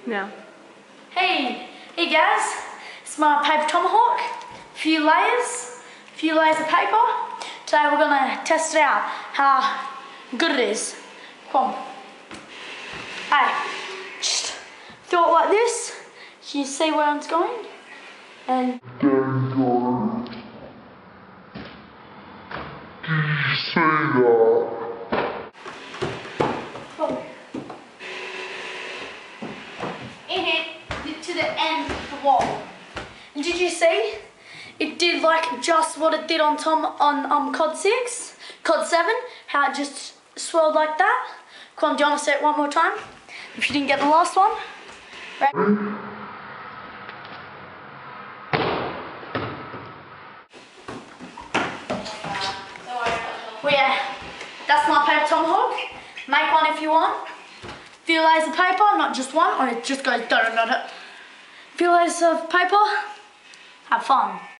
Yeah. Hey guys, it's my paper Tomahawk. Few layers of paper. Today we're gonna test it out, how good it is. Come on. Hey, just throw it like this. Can you see where it's going? And Did you see that? it hit to the end of the wall. And did you see? It did like just what it did on COD 7, how it just swirled like that. Come on, do you want to say it one more time? If you didn't get the last one. Right. Well, yeah, that's my paper Tomahawk. Make one if you want. Few layers of paper, not just one, or it just goes da da da da. Few layers of paper, have fun.